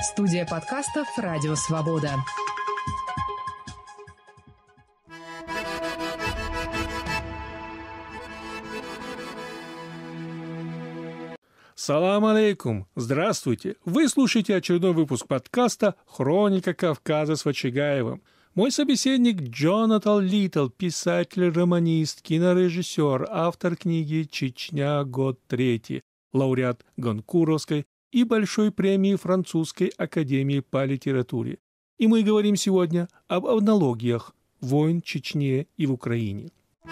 Студия подкастов «Радио Свобода». Салам алейкум! Здравствуйте! Вы слушаете очередной выпуск подкаста «Хроника Кавказа» с Вачигаевым. Мой собеседник Джонатан Литтл, писатель, романист, кинорежиссер, автор книги «Чечня. Год третий», лауреат Гонкуровской и Большой премии Французской академии по литературе. И мы говорим сегодня об аналогиях войн в Чечне и в Украине.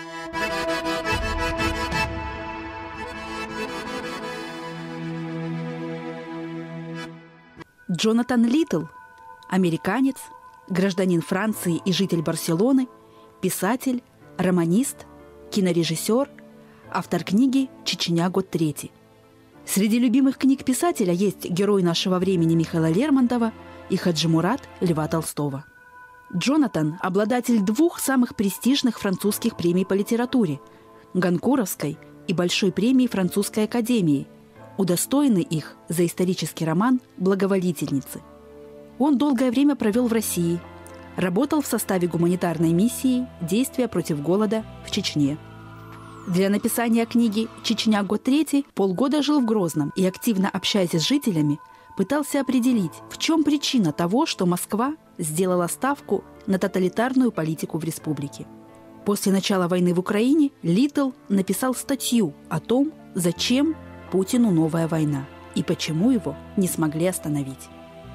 Джонатан Литтл – американец, гражданин Франции и житель Барселоны, писатель, романист, кинорежиссер, автор книги «Чечня. Год третий». Среди любимых книг писателя есть «Герой нашего времени» Михаила Лермонтова и «Хаджи Мурат» Льва Толстого. Джонатан – обладатель двух самых престижных французских премий по литературе – Гонкуровской и Большой премии Французской академии, удостоенный их за исторический роман «Благоволительницы». Он долгое время провел в России, работал в составе гуманитарной миссии «Действия против голода в Чечне». Для написания книги «Чечня. Год третий» полгода жил в Грозном и, активно общаясь с жителями, пытался определить, в чем причина того, что Москва сделала ставку на тоталитарную политику в республике. После начала войны в Украине Литтл написал статью о том, зачем Путину новая война и почему его не смогли остановить.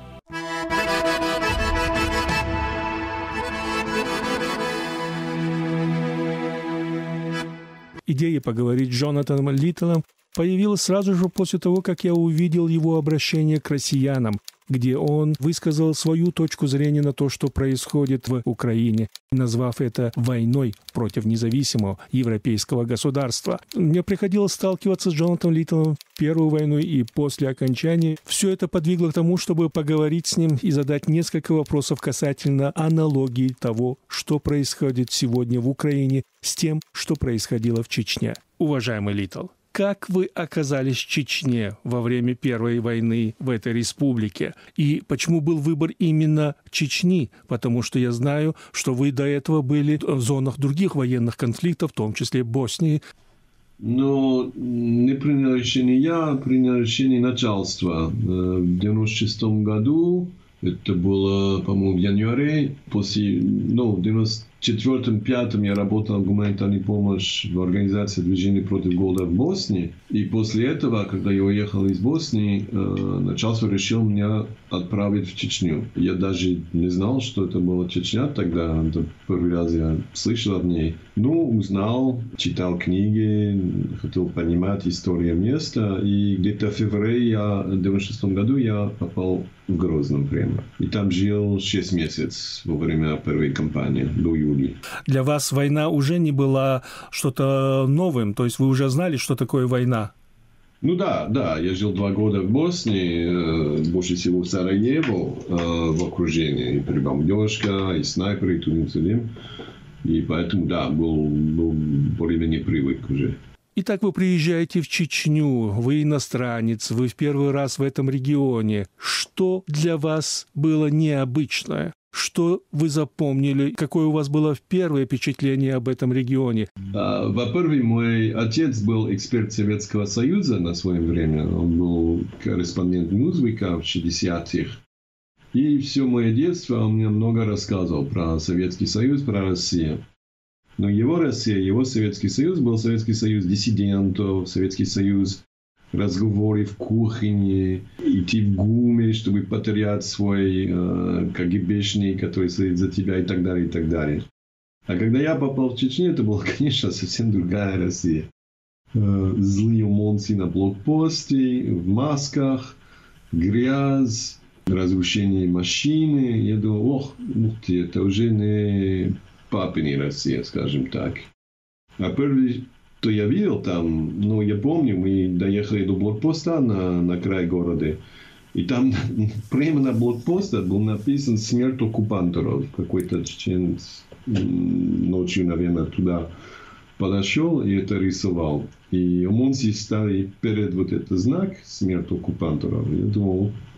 Идея поговорить с Джонатаном Литтлом появилась сразу же после того, как я увидел его обращение к россиянам, где он высказал свою точку зрения на то, что происходит в Украине, назвав это войной против независимого европейского государства. Мне приходилось сталкиваться с Джонатаном Литтлом в первую войну и после окончания. Все это подвигло к тому, чтобы поговорить с ним и задать несколько вопросов касательно аналогии того, что происходит сегодня в Украине с тем, что происходило в Чечне. Уважаемый Литтл, как вы оказались в Чечне во время Первой войны в этой республике? И почему был выбор именно Чечни? Потому что я знаю, что вы до этого были в зонах других военных конфликтов, в том числе Боснии. Но не принял решение я, принял решение начальства. В 1996 году, это было, по-моему, в январе, в 1994-1995 я работал в гуманитарной помощи в организации движения против голода в Боснии. И после этого, когда я уехал из Боснии, начальство решило меня отправить в Чечню. Я даже не знал, что это была Чечня тогда. Это первый раз я слышал о ней. Ну, узнал, читал книги, хотел понимать историю места. И где-то в феврале 1996 году я попал в Грозном прямо. И там жил 6 месяцев во время первой кампании, до июля. Для вас война уже не была что-то новым? То есть вы уже знали, что такое война? Ну да. Я жил 2 года в Боснии, больше всего в Сараево, в окружении. И бомбежка, и снайперы, и туда-сюда. И поэтому, да, был более-менее привык уже. Итак, вы приезжаете в Чечню, вы иностранец, вы в первый раз в этом регионе. Что для вас было необычное? Что вы запомнили? Какое у вас было первое впечатление об этом регионе? Во-первых, мой отец был эксперт Советского Союза на свое время. Он был корреспондент Ньюсвика в 60-х. И все мое детство он мне много рассказывал про Советский Союз, про Россию. Но его Россия, его Советский Союз был Советский Союз диссидентов, Советский Союз разговоров в кухне, идти в ГУМе, чтобы потерять свой КГБшник, который следит за тебя и так далее, и так далее. А когда я попал в Чечню, это была, конечно, совсем другая Россия. Злые ОМОНцы на блокпосте, в масках, грязь, разрушение машины. Я думал, это уже не папина Россия, скажем так. А первый, что я видел там, я помню, мы доехали до блокпоста на край города, и там прямо на блокпосте был написан «Смерть оккупанторов». Какой-то чеченец ночью, наверное, туда подошел и это рисовал. И ОМОНцы стали перед вот этот знак «Смерть оккупанторов». Я думал,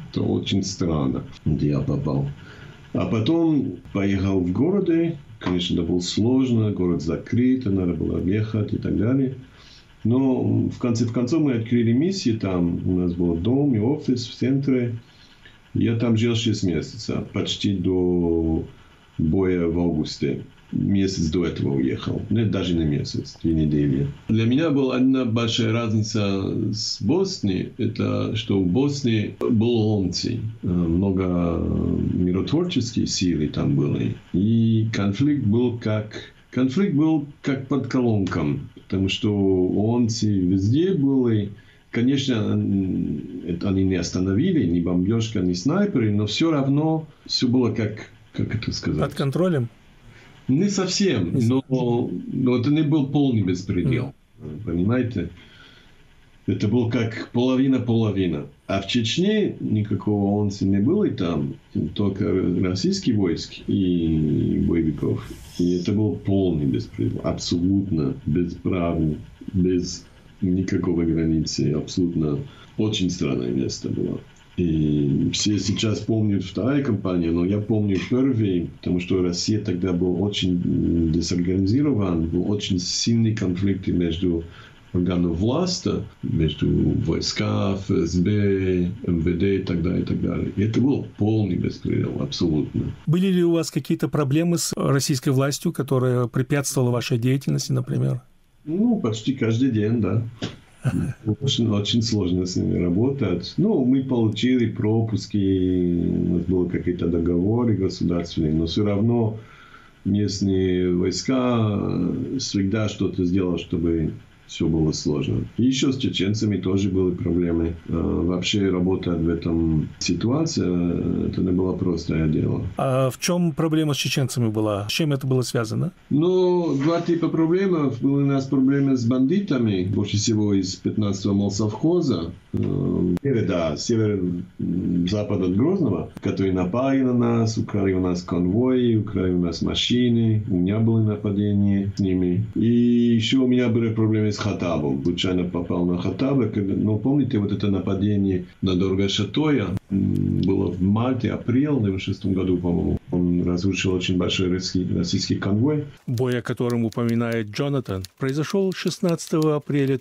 Это очень странно, где я попал. А потом поехал в городе. Конечно, это было сложно. Город закрыт, надо было ехать и так далее. Но в конце концов мы открыли миссию там. У нас был дом и офис в центре. Я там жил 6 месяцев. Почти до боя в августе. Месяц до этого уехал. Нет, даже не месяц, 2 недели. Для меня была одна большая разница с Боснией. Это что в Боснии было ломти. Много миротворческих сил там были. И конфликт был как под колонком. Потому что ломти везде были. Конечно, они не остановили, ни бомбежка, ни снайперы, но все равно все было как это сказать? Под контролем? Не совсем, но это не был полный беспредел. Понимаете? Это был как половина-половина. А в Чечне никакого ООН не было и там. Только российские войск и боевиков. И это был полный беспредел. Абсолютно бесправный, без никакого границы. Абсолютно очень странное место было. И все сейчас помнят вторая кампания, но я помню первый, потому что Россия тогда была очень дезорганизирована, был очень сильный конфликт между органами власти, между войсками, ФСБ, МВД и так далее, и так далее. И это был полный беспредел, абсолютно. Были ли у вас какие-то проблемы с российской властью, которая препятствовала вашей деятельности, например? Почти каждый день, да. Очень сложно с ними работать. Мы получили пропуски, у нас были какие-то договоры государственные, но все равно местные войска всегда что-то сделали, чтобы все было сложно. И еще с чеченцами тоже были проблемы. Вообще работать в этом ситуации, это не было простое дело. А в чем проблема с чеченцами была? С чем это было связано? 2 типа проблем. Были у нас проблемы с бандитами, больше всего из 15-го молсовхоза. Север-запад от Грозного, которые напали на нас, украли у нас конвои, украли у нас машины. У меня были нападения с ними. И еще у меня были проблемы с Хаттабом. Случайно попал на Хаттаба. Помните, вот это нападение на Дорога-Шатоя было в марте-апреле 1996 году, по-моему. Он разрушил очень большой российский конвой. Бой, о котором упоминает Джонатан, произошел 16 апреля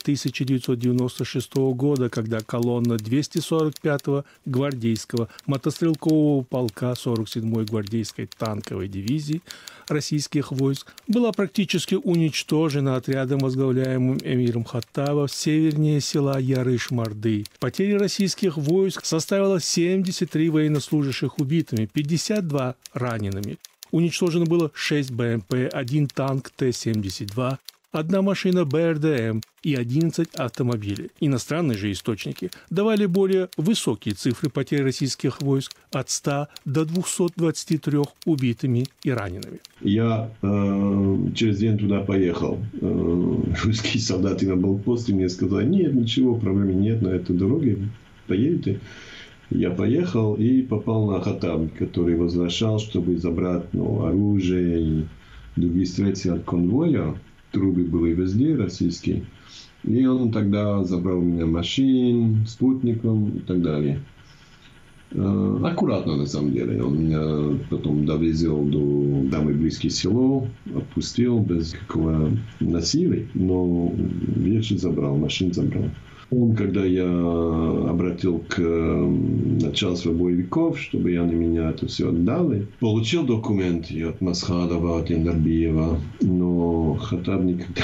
1996 года, когда колонна 245-го гвардейского мотострелкового полка 47-й гвардейской танковой дивизии российских войск была практически уничтожена отрядом, возглавляемым эмиром Хаттаба, севернее села Ярыш-Марды. Потери российских войск составило 73 военнослужащих убитыми, 52 ранеными. Уничтожено было 6 БМП, 1 танк Т-72, 1 машина БРДМ и 11 автомобилей. Иностранные же источники давали более высокие цифры потерь российских войск от 100 до 223 убитыми и ранеными. Я через день туда поехал. Русские солдаты на блокпосте мне сказали: нет, ничего, проблем нет на этой дороге, поедете. Я поехал и попал на Хаттаб, который возвращал, чтобы забрать оружие и другие средства от конвоя. Трубы были везде российские. И он тогда забрал у меня машин, спутником и так далее. Аккуратно, на самом деле. Он меня потом довезел до самое близкое село, отпустил без какого насилия, но вещи забрал, машин забрал. Когда я обратил к начальству боевиков, чтобы они меня это все отдали, получил документы от Масхадова, от Эндарбиева, но Хаттаб никогда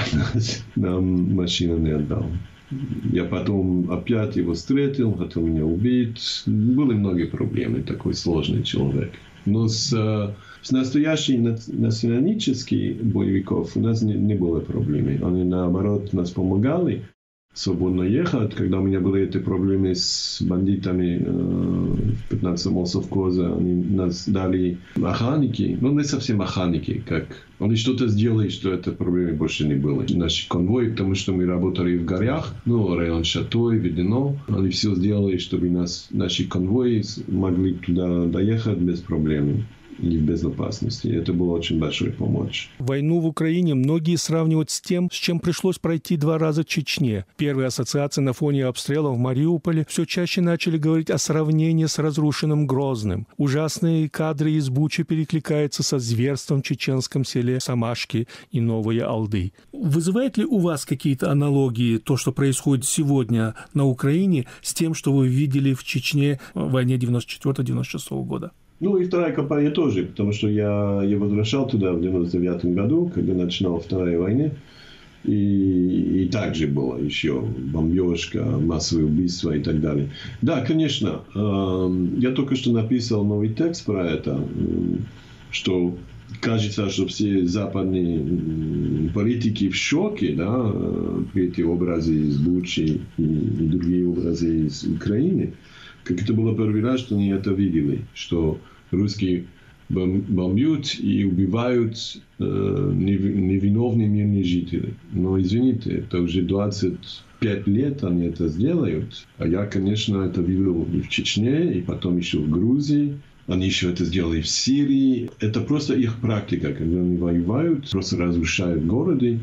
нам машину не отдал. Я потом опять его встретил, хотел меня убить. Были многие проблемы, такой сложный человек. Но с настоящих националистических боевиков у нас не было проблем. Они, наоборот, нас помогали свободно ехать. Когда у меня были эти проблемы с бандитами в 15-м молсовхозе, они нас дали охранники, не совсем охранники, как они что-то сделали, что этой проблемы больше не было. Наши конвои, потому что мы работали в горах, район Шатой, Ведено, они все сделали, чтобы наши конвои могли туда доехать без проблем. и в безопасности. Это была очень большая помощь. Войну в Украине многие сравнивают с тем, с чем пришлось пройти 2 раза в Чечне. Первые ассоциации на фоне обстрелов в Мариуполе все чаще начали говорить о сравнении с разрушенным Грозным. Ужасные кадры из Бучи перекликаются со зверством в чеченском селе Самашки и Новые Алды. Вызывает ли у вас какие-то аналогии то, что происходит сегодня на Украине, с тем, что вы видели в Чечне в войне 94-96 года? Ну, и вторая кампания тоже, потому что я возвращал туда в 99 году, когда начинала Вторая война. И также было еще бомбежка, массовые убийства и так далее. Да, конечно, я только что написал новый текст про это, что кажется, что все западные политики в шоке, да, при эти образы из Бучи и другие образы из Украины. Как это было первый раз, что они это видели, что русские бомбят и убивают невиновные мирные жители. Но, извините, это уже 25 лет они это сделают. А я, конечно, это видел и в Чечне, и потом еще в Грузии. Они еще это сделали в Сирии. Это просто их практика, когда они воюют, просто разрушают города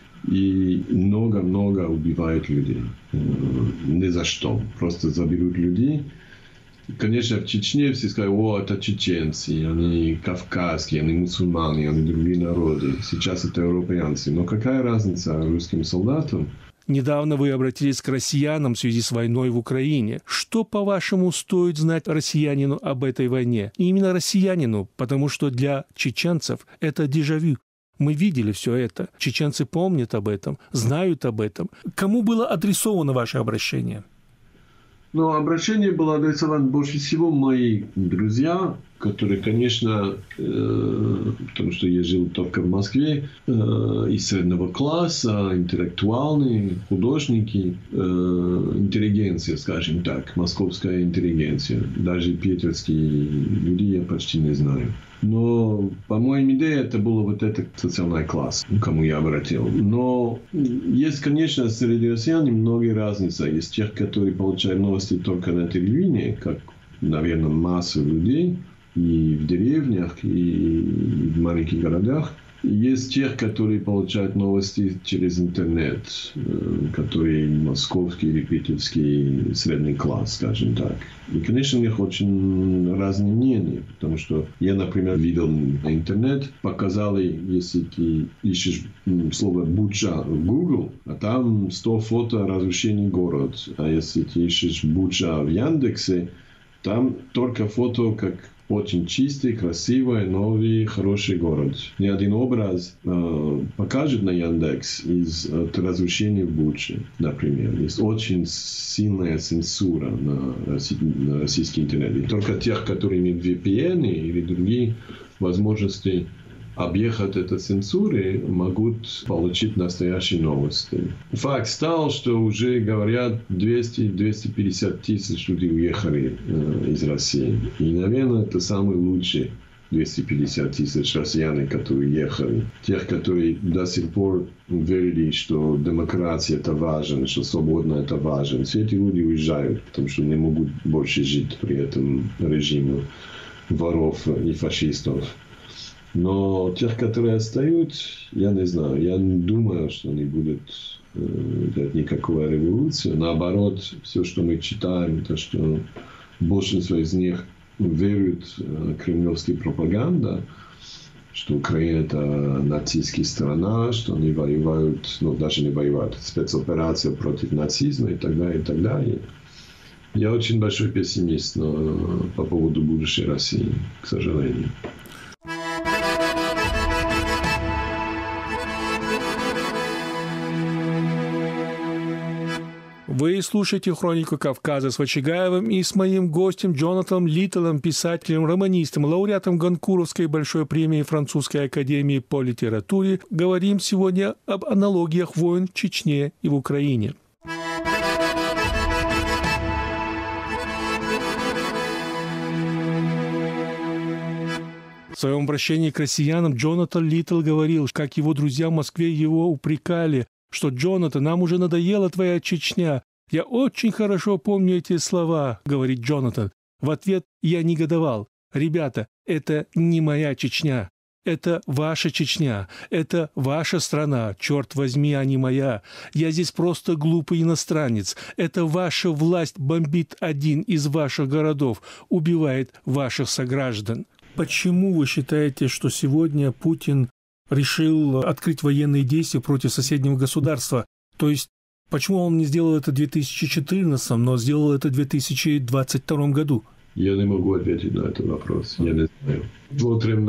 и много-много убивают людей. Ни за что. Просто заберут людей. Конечно, в Чечне все сказали, это чеченцы, они кавказские, они мусульмане, они другие народы. Сейчас это европейцы. Но какая разница русским солдатам? Недавно вы обратились к россиянам в связи с войной в Украине. Что, по-вашему, стоит знать россиянину об этой войне? И именно россиянину, потому что для чеченцев это дежавю. Мы видели все это. Чеченцы помнят об этом, знают об этом. Кому было адресовано ваше обращение? Ну, обращение было адресовано больше всего моим друзьям, которые, конечно, потому что я жил только в Москве, из среднего класса, интеллектуальные, художники, интеллигенция, скажем так, московская интеллигенция. Даже питерские люди я почти не знаю. Но, по моим идеям, это был вот этот социальный класс, к кому я обратил. Но есть, конечно, среди россиян многие разницы. Есть тех, которые получают новости только на телевидении, как, наверное, масса людей, и в деревнях, и в маленьких городах. Есть тех, которые получают новости через интернет, которые московский или питерский средний класс, скажем так. И, конечно, у них очень разные мнения, потому что я, например, видел на интернет, показали, если ты ищешь слово «Буча» в Google, а там 100 фото разрушений города. А если ты ищешь «Буча» в Яндексе, там только фото, как очень чистый, красивый, новый, хороший город. Ни один образ покажет на Яндекс из разрушений в Буче, например. Есть очень сильная цензура на российский интернет. И только тех, которые имеют VPN или другие возможности объехать эту цензуру, могут получить настоящие новости. Факт стал, что уже говорят 200-250 тысяч людей уехали из России. И, наверное, это самые лучшие 250 тысяч россиян, которые уехали. Тех, которые до сих пор верили, что демократия это важно, что свобода это важно. Все эти люди уезжают, потому что не могут больше жить при этом режиме воров и фашистов. Но тех, которые остаются, я не знаю. Я не думаю, что они будут делать никакую революцию. Наоборот, все, что мы читаем, это что большинство из них веруют в кремлевскую пропаганду, что Украина это нацистская страна, что они воюют, ну даже не воюют, спецоперация против нацизма и так далее, и так далее. Я очень большой пессимист по поводу будущей России, к сожалению. Вы слушаете «Хронику Кавказа» с Вачигаевым и с моим гостем Джонатаном Литтелом, писателем, романистом, лауреатом Гонкуровской большой премии Французской академии по литературе. Говорим сегодня об аналогиях войн в Чечне и в Украине. В своем обращении к россиянам Джонатан Литтл говорил, как его друзья в Москве его упрекали, что «Джонатан, нам уже надоела твоя Чечня». «Я очень хорошо помню эти слова», — говорит Джонатан. В ответ я негодовал. Ребята, это не моя Чечня. Это ваша Чечня, это ваша страна, черт возьми, а не моя. Я здесь просто глупый иностранец. Это ваша власть бомбит один из ваших городов, убивает ваших сограждан. Почему вы считаете, что сегодня Путин решил открыть военные действия против соседнего государства? То есть, почему он не сделал это в 2014, но сделал это в 2022 году? Я не могу ответить на этот вопрос. Я не знаю. Смотрим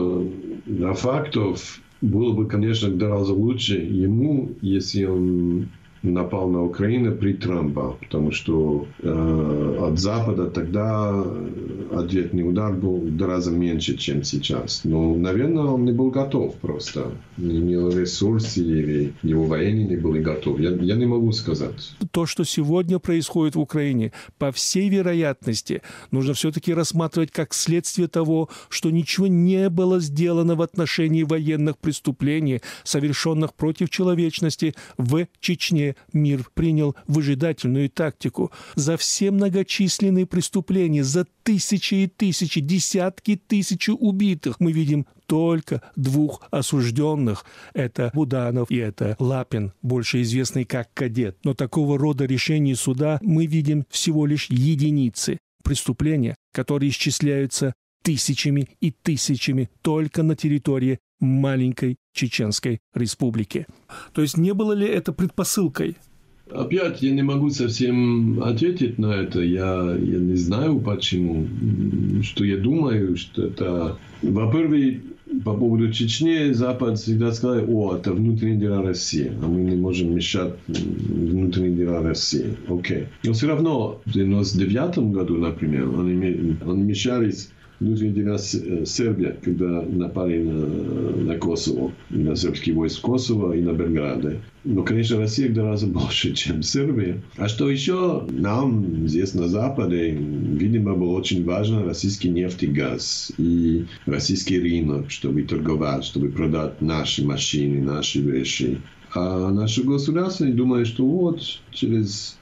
на фактов. Было бы, конечно, гораздо лучше ему, если он напал на Украину при Трампе, потому что от Запада тогда ответный удар был гораздо меньше, чем сейчас. Но, наверное, он не был готов просто. Не имел ресурсов, или его военные не были готовы. Я не могу сказать. То, что сегодня происходит в Украине, по всей вероятности, нужно все-таки рассматривать как следствие того, что ничего не было сделано в отношении военных преступлений, совершенных против человечности в Чечне. Мир принял выжидательную тактику. За все многочисленные преступления, за тысячи и тысячи, десятки тысяч убитых мы видим только двух осужденных. Это Буданов и это Лапин, больше известный как Кадет. Но такого рода решений суда мы видим всего лишь единицы. Преступления, которые исчисляются тысячами и тысячами только на территории маленькой Чеченской республики. То есть не было ли это предпосылкой? Опять я не могу совсем ответить на это. Я не знаю почему. Что я думаю, что это... Во-первых, по поводу Чечни Запад всегда сказал, это внутренние дела России, а мы не можем мешать внутренние дела России. Окей. Но все равно в 1999 году, например, они мешались внутренние дела Сербии, когда напали на Косово, на сербские войска Косово и на Белграде. Но, конечно, Россия гораздо больше, чем Сербия. А что еще? Нам здесь на Западе, видимо, было очень важно российский нефть и газ и российский рынок, чтобы торговать, чтобы продать наши машины, наши вещи. А наше государство думает, что через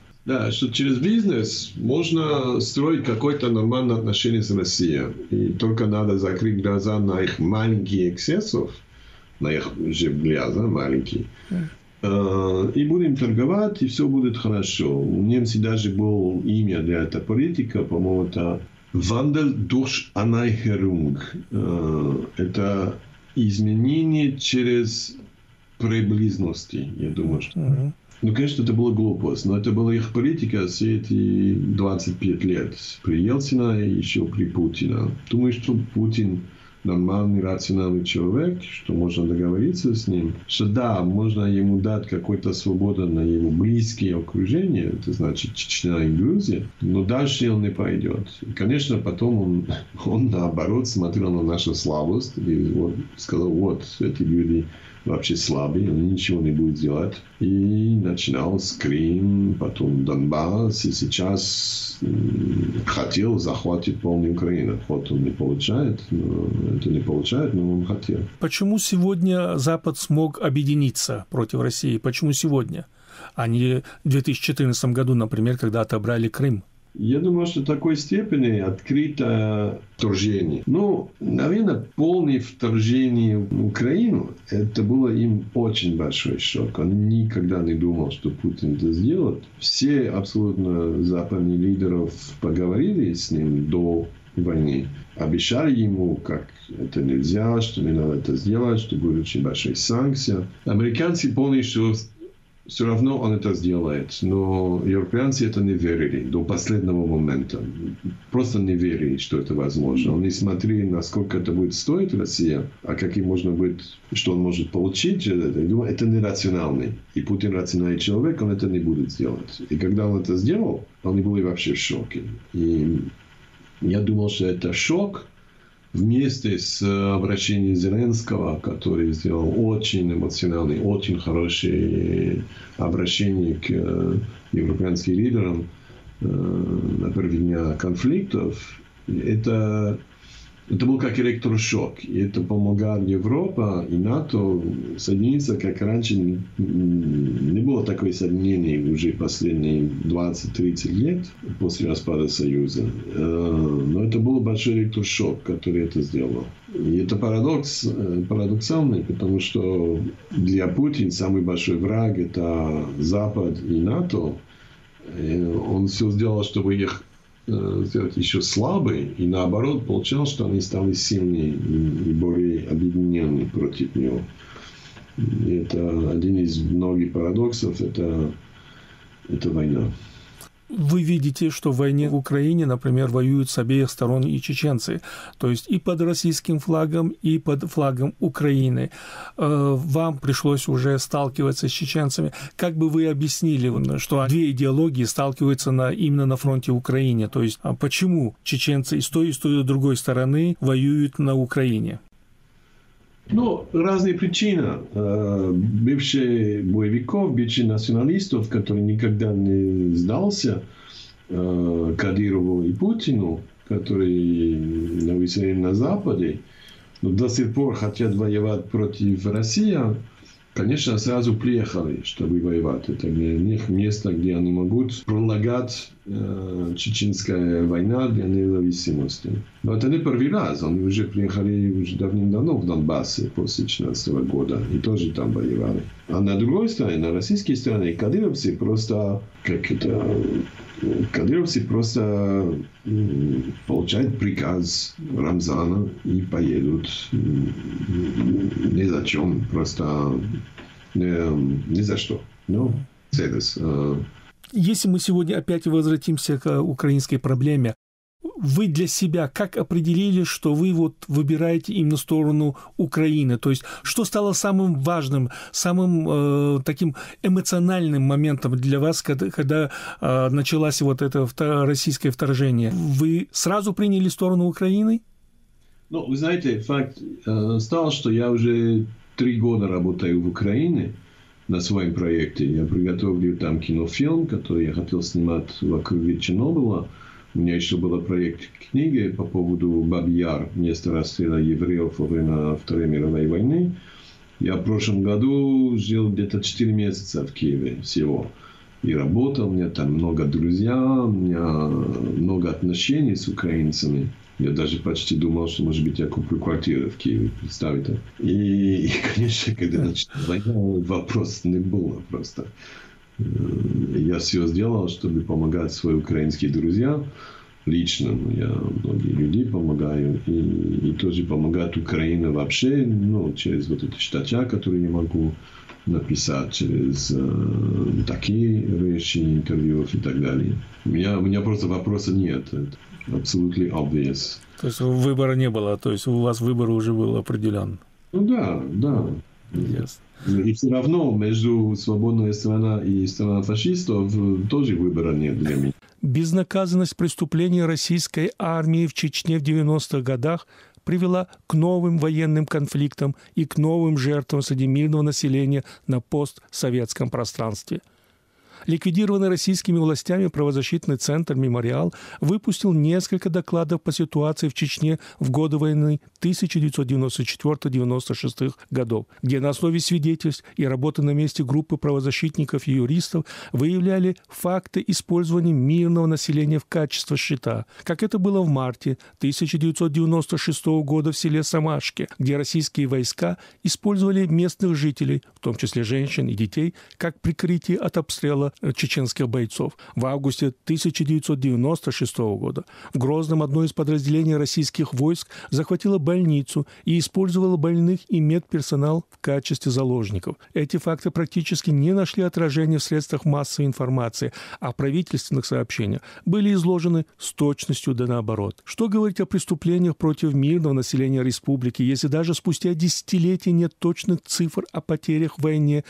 бизнес можно строить какое-то нормальное отношение с Россией. И только надо закрыть глаза на их маленькие эксцессы, на их же глаза маленькие. И будем торговать, и все будет хорошо. У немцев даже было имя для этой политики, по-моему, это Wandel durch Annäherung. Это изменение через приблизности, я думаю, что... Ну, конечно, это была глупость, но это была их политика все эти 25 лет. При Ельцине и еще при Путине. Думаю, что Путин нормальный, рациональный человек, что можно договориться с ним, что да, можно ему дать какую-то свободу на его близкие окружения, это значит Чечня и Грузия, но дальше он не пойдет. И, конечно, потом он наоборот смотрел на нашу слабость и сказал, эти люди вообще слабые, они ничего не будут делать. И начинал с Крым, потом Донбасс, и сейчас хотел захватить полную Украину. Вот он не получает, но он хотел. Почему сегодня Запад смог объединиться против России? Почему сегодня? А не в 2014 году, например, когда отобрали Крым? Я думаю, что в такой степени открытое вторжение. Наверное, полное вторжение в Украину, это было им очень большой шок. Он никогда не думал, что Путин это сделает. Все абсолютно западные лидеры поговорили с ним до войны. Обещали ему, как это нельзя, что не надо это сделать, что будут очень большие санкции. Американцы поняли, что все равно он это сделает. Но европейцы это не верили до последнего момента. Просто не верили, что это возможно. Они смотрели, насколько это будет стоить Россия, а каким можно быть, что он может получить. Это нерациональный. И Путин рациональный человек, он это не будет делать. И когда он это сделал, они были вообще в шоке. И я думал, что это шок вместе с обращением Зеленского, который сделал очень эмоциональное, очень хорошее обращение к европейским лидерам на первые дня конфликтов, это был как электрошок. И это помогало Европе и НАТО соединиться, как раньше не было такое соединение уже последние 20-30 лет после распада Союза. Но это было большой электрошок, который это сделал. И это парадоксальный, потому что для Путина самый большой враг – это Запад и НАТО. И он все сделал, чтобы их сделать еще слабые, и наоборот получалось, что они стали сильнее и более объединенные против него. И это один из многих парадоксов, это война. Вы видите, что в войне в Украине, например, воюют с обеих сторон и чеченцы, то есть и под российским флагом, и под флагом Украины. Вам пришлось уже сталкиваться с чеченцами. Как бы вы объяснили, что две идеологии сталкиваются именно на фронте Украины? То есть почему чеченцы и с той другой стороны воюют на Украине? Разные причины. Бывших боевиков, бывших националистов, которые никогда не сдался Кадырову и Путину, которые нависели на Западе, но до сих пор хотят воевать против России, конечно, сразу приехали, чтобы воевать. Это для них место, где они могут пролагать чеченская война для независимости. Но это не первый раз. Они уже приехали давным-давно в Донбассе после 2014 года и тоже там воевали. А на другой стороне, на российской стороне, кадыровцы просто получают приказ Рамзана и поедут ни за чем, просто ни за что. Если мы сегодня опять возвратимся к украинской проблеме, вы для себя как определили, что вы выбираете именно сторону Украины? То есть, что стало самым важным, самым таким эмоциональным моментом для вас, когда началось это российское вторжение? Вы сразу приняли сторону Украины? Вы знаете, факт стал, что я уже 3 года работаю в Украине на своем проекте. Я приготовил там кинофильм, который я хотел снимать вокруг Чернобыля. У меня еще был проект книги по поводу Бабьяр, место расстрела евреев во время Второй мировой войны. Я в прошлом году жил где-то 4 месяца в Киеве всего. И работал, у меня там много друзей, у меня много отношений с украинцами. Я даже почти думал, что, может быть, я куплю квартиру в Киеве, представьте. И конечно, когда началась война, вопрос не было просто. Я все сделал, чтобы помогать своим украинским друзьям лично. Я многие людей помогаю. И тоже помогать Украине вообще, через эти статьи, которые я могу написать, через такие вещи, интервью и так далее. У меня просто вопроса нет. Это абсолютно obvious. То есть выбора не было, то есть у вас выбор уже был определен? Да. Yes. И все равно между свободной страной и страной фашистов тоже выбора нет для меня. Безнаказанность преступлений российской армии в Чечне в 90-х годах привела к новым военным конфликтам и к новым жертвам среди мирного населения на постсоветском пространстве. Ликвидированный российскими властями правозащитный центр «Мемориал» выпустил несколько докладов по ситуации в Чечне в годы войны 1994-1996 годов, где на основе свидетельств и работы на месте группы правозащитников и юристов выявляли факты использования мирного населения в качестве щита, как это было в марте 1996 года в селе Самашке, где российские войска использовали местных жителей, в том числе женщин и детей, как прикрытие от обстрела чеченских бойцов. В августе 1996 года в Грозном одно из подразделений российских войск захватило больницу и использовало больных и медперсонал в качестве заложников. Эти факты практически не нашли отражения в средствах массовой информации, а правительственных сообщениях были изложены с точностью да наоборот. Что говорить о преступлениях против мирного населения республики, если даже спустя десятилетия нет точных цифр о потерях в войне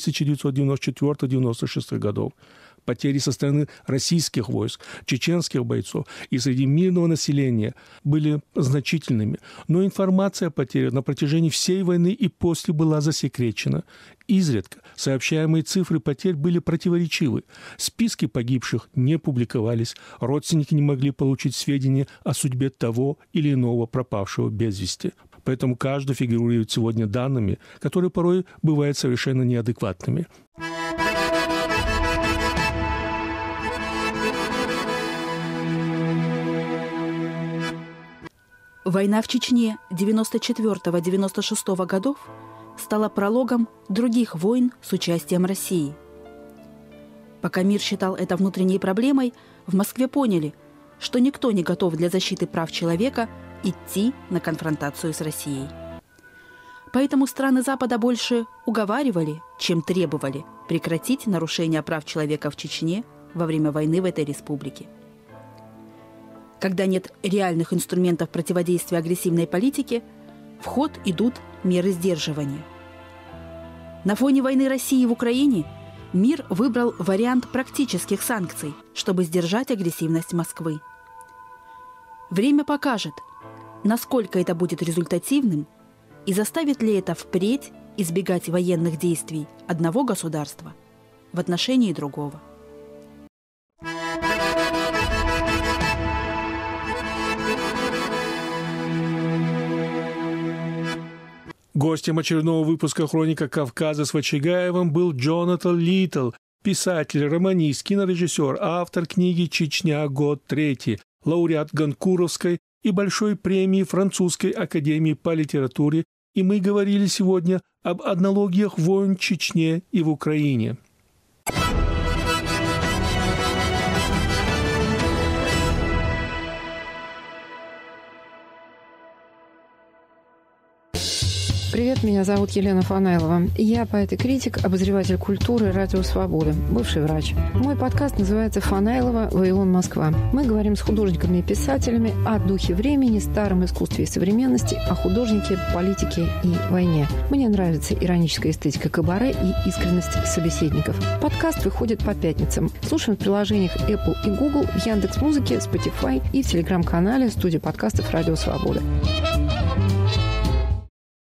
1994-1996 годов? Потери со стороны российских войск, чеченских бойцов и среди мирного населения были значительными. Но информация о потерях на протяжении всей войны и после была засекречена. Изредка сообщаемые цифры потерь были противоречивы. Списки погибших не публиковались, родственники не могли получить сведения о судьбе того или иного пропавшего без вести. Поэтому каждый фигурирует сегодня данными, которые порой бывают совершенно неадекватными. Война в Чечне 94-96 годов стала прологом других войн с участием России. Пока мир считал это внутренней проблемой, в Москве поняли, что никто не готов для защиты прав человека идти на конфронтацию с Россией. Поэтому страны Запада больше уговаривали, чем требовали прекратить нарушения прав человека в Чечне во время войны в этой республике. Когда нет реальных инструментов противодействия агрессивной политике, в ход идут меры сдерживания. На фоне войны России в Украине мир выбрал вариант практических санкций, чтобы сдержать агрессивность Москвы. Время покажет, насколько это будет результативным и заставит ли это впредь избегать военных действий одного государства в отношении другого. Гостем очередного выпуска «Хроника Кавказа» с Вачигаевым был Джонатан Литтл, писатель, романист, кинорежиссер, автор книги «Чечня. Год третий», лауреат Гонкуровской и Большой премии Французской академии по литературе, и мы говорили сегодня об аналогиях войн в Чечне и в Украине. Привет, меня зовут Елена Фанайлова. Я поэт и критик, обозреватель культуры «Радио Свобода», бывший врач. Мой подкаст называется «Фанайлова. Вавилон. Москва». Мы говорим с художниками и писателями о духе времени, старом искусстве и современности, о художнике, политике и войне. Мне нравится ироническая эстетика кабаре и искренность собеседников. Подкаст выходит по пятницам. Слушаем в приложениях Apple и Google, в Яндекс.Музыке, Spotify и в телеграм-канале студии подкастов «Радио Свобода».